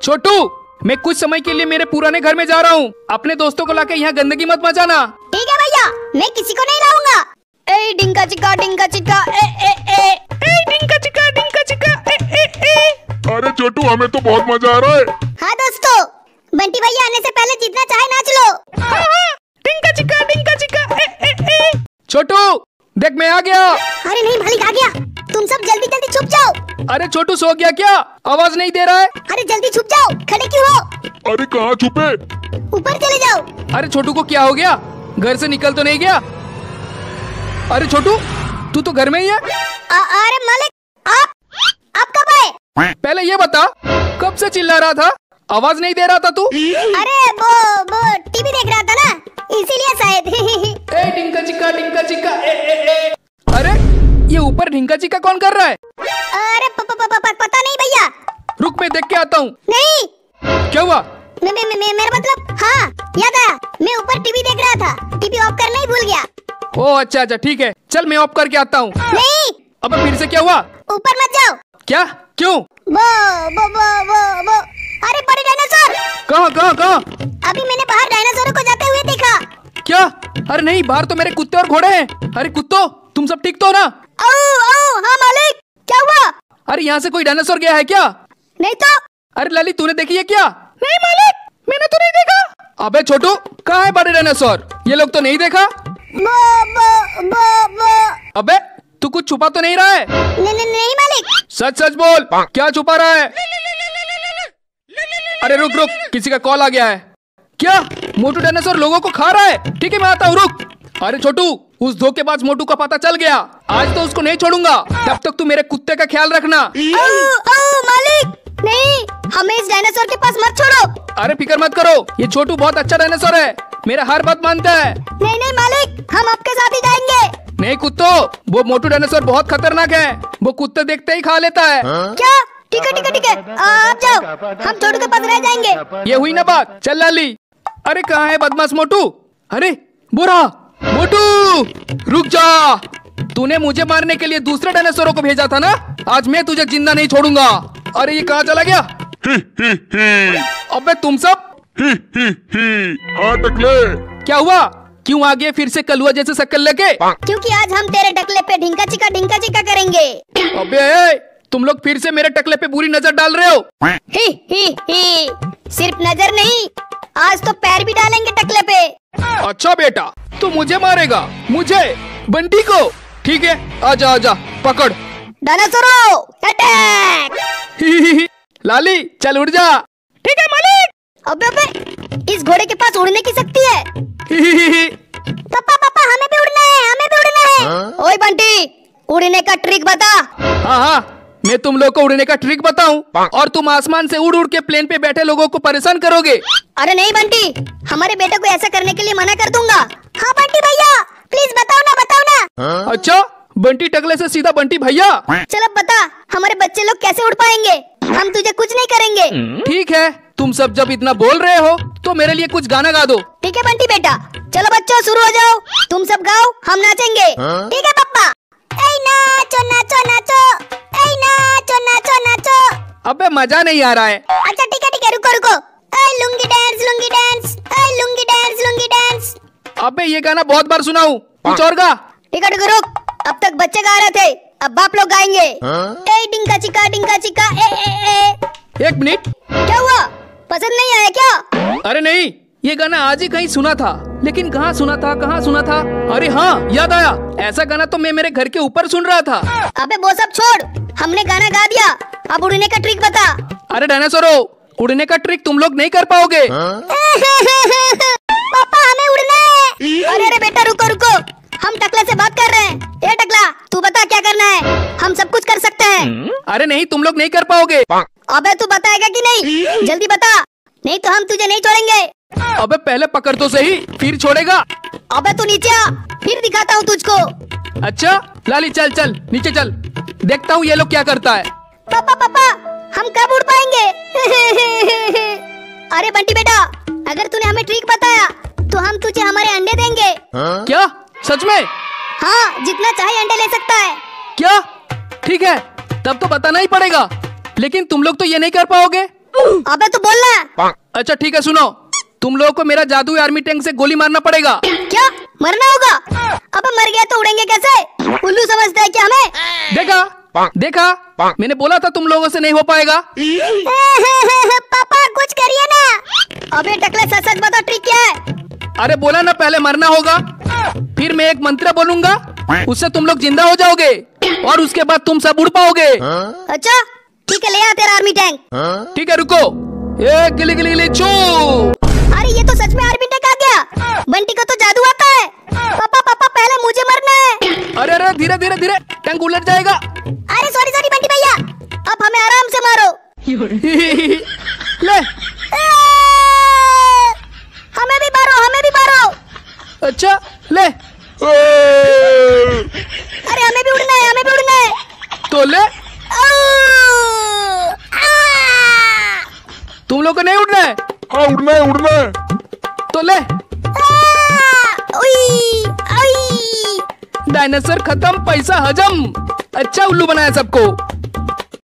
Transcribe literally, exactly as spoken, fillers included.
छोटू, मैं कुछ समय के लिए मेरे पुराने घर में जा रहा हूँ। अपने दोस्तों को लाके यहाँ गंदगी मत मचाना। ठीक है भैया, मैं किसी को नहीं लाऊंगा। ए डिंका चिका डिंका चिका ए ए ए ए डिंका चिका डिंका चिका ए ए ए। अरे छोटू, हमें तो बहुत मजा आ रहा है। हाँ दोस्तों, बंटी भैया आने से पहले जितना चाहे नाच लो। हाँ हाँ, डिंका चिका डिंका चिका ए ए ए। छोटू देख, मैं आ गया। अरे नहीं मालिक, आ गया। तुम सब जल्दी जल्दी छुप जाओ। अरे छोटू सो गया क्या? आवाज नहीं दे रहा है। अरे जल्दी छुप जाओ, खड़े क्यों हो? अरे कहाँ छुपे? ऊपर चले जाओ। अरे छोटू को क्या हो गया? घर से निकल तो नहीं गया? अरे छोटू, तू तो घर में ही है। आ, अरे मालिक, आप आप कब आए? पहले ये बता, कब से चिल्ला रहा था? आवाज नहीं दे रहा था तू? अरे वो वो टीवी देख रहा था ना, इसीलिए शायद। ए डिंका चिका डिंका चिका ए ए ए। अरे ये ऊपर ढिंका चिका कौन कर रहा है? अरे प, प, प, प, प, पता नहीं भैया। रुक, मैं देख के आता हूँ। नहीं, क्या हुआ? मे, मे, मे, मे, मेरा मतलब, हाँ याद आया, मैं ऊपर टीवी देख रहा था, टीवी ऑफ करना ही भूल गया। ओ अच्छा अच्छा, ठीक है, चल मैं ऑफ करके आता हूँ। नहीं, अबे फिर से क्या हुआ? ऊपर मत जाओ। क्या? क्यों? वो वो वो वो वो अरे बड़े डायनासोर। कहाँ कहाँ कहाँ? अभी मैंने बाहर डायनासोरों को जाते हुए देखा। क्या? अरे नहीं, बाहर तो मेरे कुत्ते और घोड़े हैं। अरे कुत्तों, तुम सब ठीक तो ना? आओ आओ, हाँ मालिक, क्या हुआ? अरे यहाँ से कोई डायनासोर गया है क्या? नहीं तो। अरे ललित, तूने देखी है क्या? नहीं मालिक, मैंने तो नहीं देखा। अबे छोटू, कहाँ है बड़े डायनासोर? ये लोग तो नहीं देखा। वो वो वो वो अबे तू कुछ छुपा तो नहीं रहा है? नहीं नहीं नहीं मालिक। सच सच बोल, क्या छुपा रहा है? अरे रुक रुक, किसी का कॉल आ गया है। क्या मोटू डायनासोर लोगों को खा रहा है? ठीक है मैं आता हूँ, रुक। अरे छोटू, उस धोखेबाज मोटू का पता चल गया। आज तो उसको नहीं छोड़ूंगा। तब तक तू मेरे कुत्ते का ख्याल रखना। आओ आओ मालिक, नहीं, हमें इस डायनासोर के पास मत छोड़ो। अरे फिक्र मत करो, ये छोटू बहुत अच्छा डायनासोर है, मेरा हर बात मानता है। नहीं नहीं मालिक, हम आपके साथ ही जाएंगे। नहीं कुत्तों, वो मोटू डायनासोर बहुत खतरनाक है। वो कुत्ते देखते ही खा लेता है। क्या? ठीक है ठीक है ठीक है, आप जाओ, हम छोटू के पास रह जाएंगे। ये हुई ना बात, चल लाली। अरे कहाँ है बदमाश मोटू? अरे बुरा मोटू, रुक जा। तूने मुझे मारने के लिए दूसरे डायनासोरों को भेजा था ना? आज मैं तुझे जिंदा नहीं छोड़ूंगा। अरे ये कहाँ चला गया? ही ही ही। अबे तुम सब? ही ही ही। हाँ टकले, क्या हुआ? क्यों आ गए फिर से कलुआ जैसे शक्ल लेके? क्योंकि आज हम तेरे टकले पे ढिंका चिका ढिंका चिका करेंगे। अबे तुम लोग फिर से मेरे टकले पे बुरी नजर डाल रहे हो। ही ही ही। सिर्फ नजर नहीं, आज तो पैर भी डालेंगे टकले पे। अच्छा बेटा, तू मुझे मारेगा? मुझे? बंटी को? ठीक है, आजा आजा, पकड़। डायनासोरो अटैक। ही ही ही। लाली चल उड़ जा। ठीक है मालिक। अबे अबे, इस घोड़े के पास उड़ने की शक्ति है। ही ही ही। पापा पापा, हमें भी उड़ना है, हमें भी उड़ना है। ओए बंटी, उड़ने का ट्रिक बता। हाँ हाँ, मैं तुम लोग को उड़ने का ट्रिक बताऊं और तुम आसमान से उड़ उड़ के प्लेन पे बैठे लोगों को परेशान करोगे। अरे नहीं बंटी, हमारे बेटे को ऐसा करने के लिए मना कर दूंगा। हाँ बंटी भैया, प्लीज बताओ ना बताओ ना। अच्छा, बंटी टकले से सीधा बंटी भैया। चल अब बता, हमारे बच्चे लोग कैसे उड़ पाएंगे? हम तुझे कुछ नहीं करेंगे। ठीक है, तुम सब जब इतना बोल रहे हो तो मेरे लिए कुछ गाना गा दो। ठीक है बंटी बेटा, चलो बच्चों शुरू हो जाओ। तुम सब गाओ, हम नाचेंगे। ठीक है पप्पा। ऐ नाचो नाचो नाचो, ऐ नाचो नाचो नाचो। अबे मजा नहीं आ रहा है। अच्छा ठीक है ठीक है, रुको रुको। ऐ लुंगी डांस लुंगी डांस, ऐ लुंगी डांस लुंगी डांस। अबे ये गाना बहुत बार सुना हूँ, कुछ और गा। ठीक है ठीक है, रुक। अब तक बच्चे गा रहे थे, अब बाप लोग गाएंगे। ए डिंका चिका डिंका चिका ए ए ए। एक मिनट, क्या हुआ? पसंद नहीं आया क्या? अरे नहीं, ये गाना आज ही कहीं सुना था, लेकिन कहाँ सुना था कहाँ सुना था? अरे हाँ, याद आया, ऐसा गाना तो मैं मेरे घर के ऊपर सुन रहा था। अबे वो सब छोड़, हमने गाना गा दिया, अब उड़ने का ट्रिक बता। अरे डायनासोरो, उड़ने का ट्रिक तुम लोग नहीं कर पाओगे। पापा हमें उड़ना है। अरे अरे बेटा रुको रुको, हम टकला से बात कर रहे हैं। ए टकला, तू बता क्या करना है? हम सब कुछ कर सकते हैं। अरे नहीं, तुम लोग नहीं कर पाओगे। अबे तू बताएगा कि नहीं? जल्दी बता, नहीं तो हम तुझे नहीं छोड़ेंगे। अबे पहले पकड़ तो सही, फिर छोड़ेगा। अबे तू नीचे आ, फिर दिखाता हूँ तुझको। अच्छा लाली, चल चल नीचे चल, देखता हूँ ये लोग क्या करता है। पापा पापा, हम कब उड़ पाएंगे? अरे बंटी बेटा, अगर तूने हमें ट्रिक बताया तो हम तुझे हमारे अंडे देंगे। क्या? सच में? हाँ, जितना चाहे अंडे ले सकता है। क्या? ठीक है, तब तो बताना ही पड़ेगा। लेकिन तुम लोग तो ये नहीं कर पाओगे। अबे तू बोलना। अच्छा ठीक है सुनो, तुम लोगों को मेरा जादुई आर्मी टैंक से गोली मारना पड़ेगा। क्या मरना होगा? अबे मर गया तो उड़ेंगे कैसे? उल्लू समझता है क्या हमें? देखा देखा, मैंने बोला था तुम लोगों से नहीं हो पाएगा। पापा कुछ करिए ना। अबे टकले सच सच बता ट्रिक क्या है? अरे बोला ना पहले मरना होगा, फिर मैं एक मंत्र बोलूंगा, उससे तुम लोग जिंदा हो जाओगे और उसके बाद तुम सब उड़ पाओगे। अच्छा ठीक है, ले आ तेरा आर्मी टैंक। ठीक है रुको, ए गिली गिली गिली चू। अरे ये तो सच में आर्मी टैंक आ गया। बंटी को तो जादू आता है। पापा पापा पहले मुझे मरना है। अरे अरे धीरे धीरे धीरे, टैंक उलट जाएगा। अरे सॉरी सॉरी बंटी भैया, अब हमें आराम से मारो। ले हमें भी मारो, हमें भी मारो। अच्छा ले, अरे हमें भी उड़ना है, हमें भी उड़ना है। तो ले, तुम लोग को नहीं उड़ना है? हाँ उड़ना है उड़ना है। तो ले, डायनासोर खत्म, पैसा हजम। अच्छा उल्लू बनाया सबको।